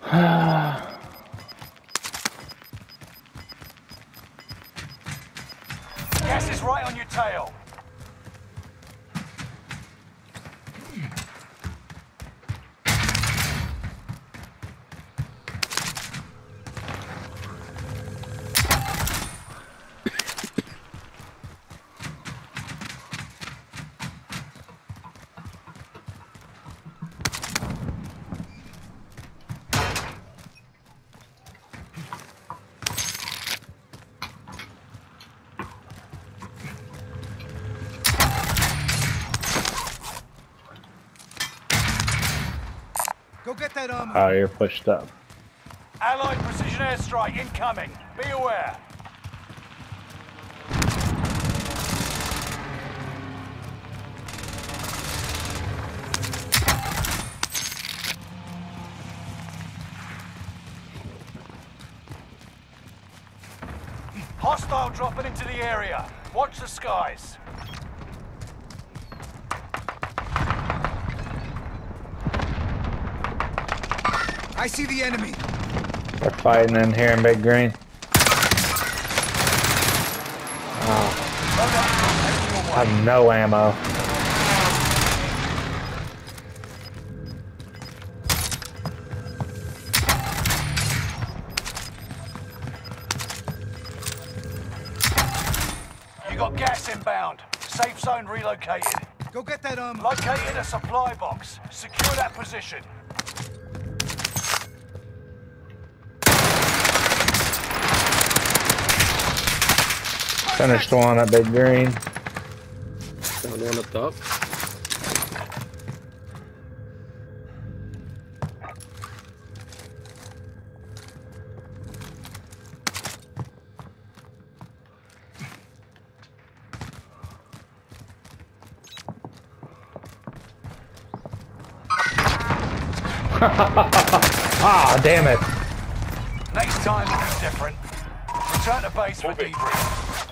Gas is right on your tail. Go get that armor. Oh, you're pushed up. Allied precision airstrike incoming. Be aware. Hostile dropping into the area. Watch the skies. I see the enemy. They're fighting in here in Big Green. Oh, I have no ammo. You got gas inbound. Safe zone relocated. Go get that armor. Located a supply box. Secure that position. Finished one at Big Green. Found one up top. Ah, damn it. Next time, it's different. Return to base for debrief.